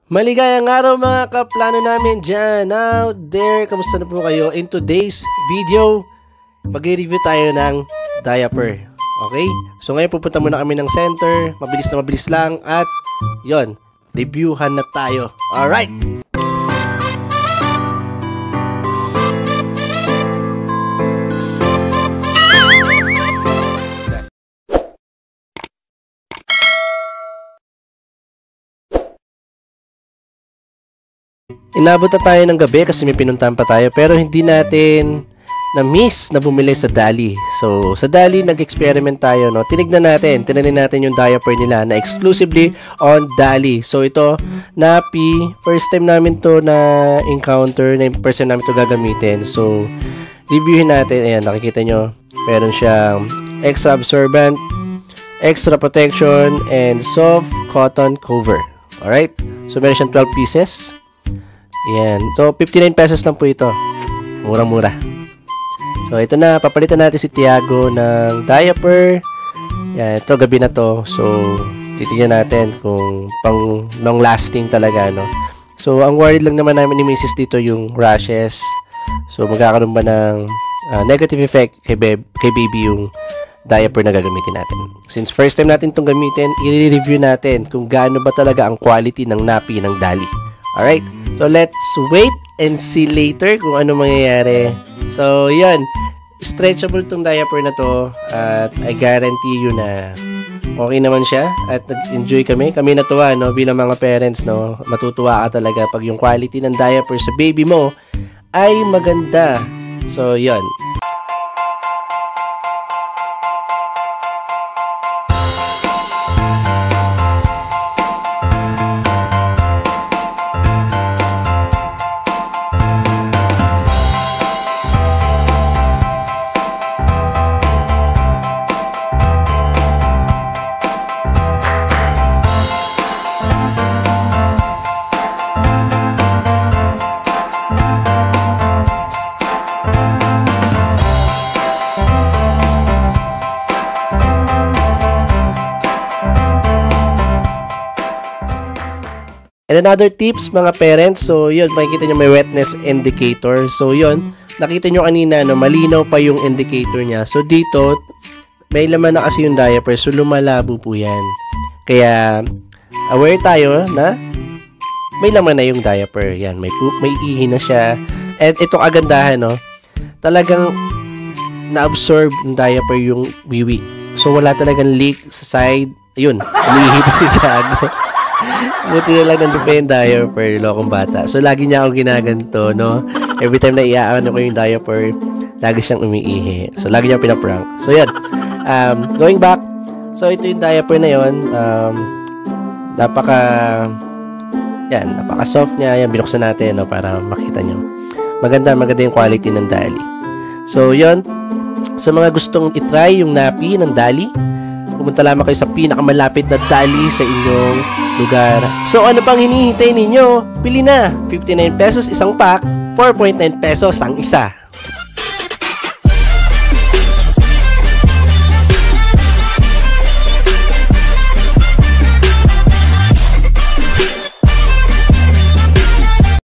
Maligayang araw mga kaplano namin dyan out there. Kamusta na po kayo? In today's video, mag-review tayo ng diaper. Okay? So ngayon pupunta muna kami ng center. Mabilis na mabilis lang. At yon, reviewhan na tayo. Alright! Inabot na tayo ng gabi kasi may pinuntahan pa tayo pero hindi natin na-miss na bumili sa Dali. So, sa Dali nag-experiment tayo, no? Tinignan natin yung diaper nila na exclusively on Dali. So, ito, Nappy, first time namin to na encounter, na first time namin to gagamitin. So, reviewin natin. Ayan, nakikita nyo, meron siyang extra absorbent, extra protection, and soft cotton cover. Alright? So, meron siyang 12 pieces. Yan. So, 59 pesos lang po ito. Murang-mura. So, ito na. Papalitan natin si Tiago ng diaper. Yan. Ito, gabi na to. So, titignan natin kung pang long-lasting talaga, no? So, ang worried lang naman namin ni Mrs. dito yung rashes. So, magkakaroon ba ng negative effect kay baby yung diaper na gagamitin natin. Since first time natin itong gamitin, i-review natin kung gaano ba talaga ang quality ng nappy ng Dali. Alright? So, let's wait and see later kung ano mangyayari. So, yun. Stretchable tong diaper na to. At I guarantee you na okay naman siya. At nag-enjoy kami. Kami natuwa, no? Bilang mga parents, no? Matutuwa ka talaga pag yung quality ng diaper sa baby mo ay maganda. So, yun. And another tips mga parents, so yun, makikita nyo may wetness indicator. So yun, nakita nyo kanina, no, malinaw pa yung indicator niya. So dito, may laman na kasi yung diaper, so lumalabo po yan. Kaya, aware tayo na may laman na yung diaper. Yan, may poop, may ihi na siya. At itong kagandahan, no, talagang na-absorb yung diaper yung wiwi. So wala talagang leak sa side. Ayun, umiihi pa si Tiago. Buti na lang nandun pa yung diaper, lokong bata. So, lagi niya akong ginaganto, no? Every time na iaano ko yung diaper, lagi siyang umiihi. So, lagi niya pinaprank. So, yan. Going back. So, ito yung diaper na yun. Napaka-soft niya. Yan, binuksan natin, no? Para makita nyo. Maganda yung quality ng Dali. So, yun. Sa mga gustong itry yung nappy ng Dali, pumunta lamang kayo sa pinakamalapit na Dali sa inyong lugar. So ano pang hinihintay ninyo? Bili na! 59 pesos isang pack, 4.9 pesos ang isa.